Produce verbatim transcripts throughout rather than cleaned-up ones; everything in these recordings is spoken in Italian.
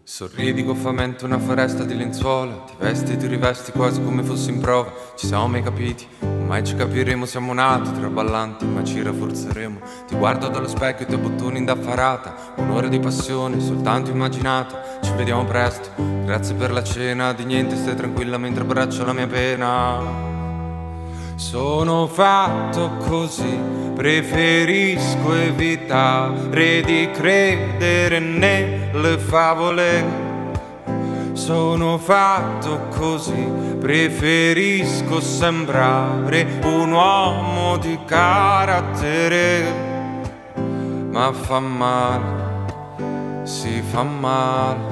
Sorridi goffamente una foresta di lenzuola, ti vesti e ti rivesti quasi come fossi in prova. Ci siamo mai capiti, mai ci capiremo, siamo nati traballanti ma ci rafforzeremo. Ti guardo dallo specchio e ti bottoni indaffarata, un'ora di passione soltanto immaginata. Ci vediamo presto, grazie per la cena, di niente stai tranquilla mentre abbraccio la mia pena. Sono fatto così, preferisco evitare di credere nelle favole. Sono fatto così, preferisco sembrare un uomo di carattere. Ma fa male, si fa male,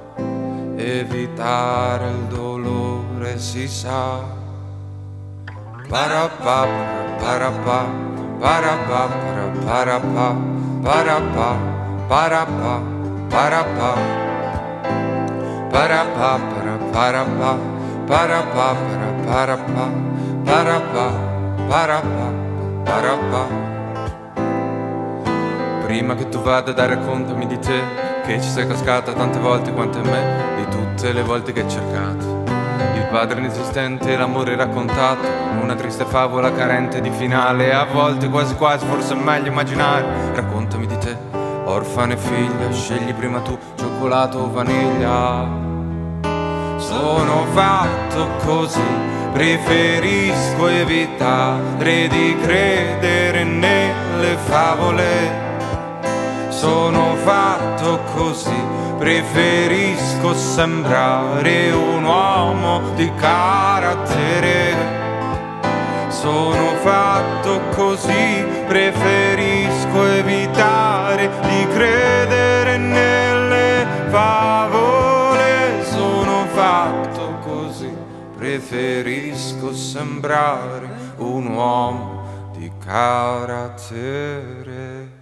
evitare il dolore si sa. Parapà, parapà, parapà, parapà, parapà, parapà, parapà, parapà, parapà, parapà, parapà, parapà, parapà, parapà. Prima che tu vada dai raccontami di te, che ci sei cascata tante volte quanto me, di tutte le volte che hai cercato il padre inesistente, l'amore raccontato, una triste favola carente di finale. A volte quasi quasi forse è meglio immaginare. Raccontami di te, orfana e figlia, scegli prima tu, cioccolato o vaniglia. Sono fatto così, preferisco evitare di credere nelle favole. Sono fatto così, preferisco sembrare un uomo di carattere. Sono fatto così, preferisco evitare di credere nelle favole. Sono fatto così, preferisco sembrare un uomo di carattere.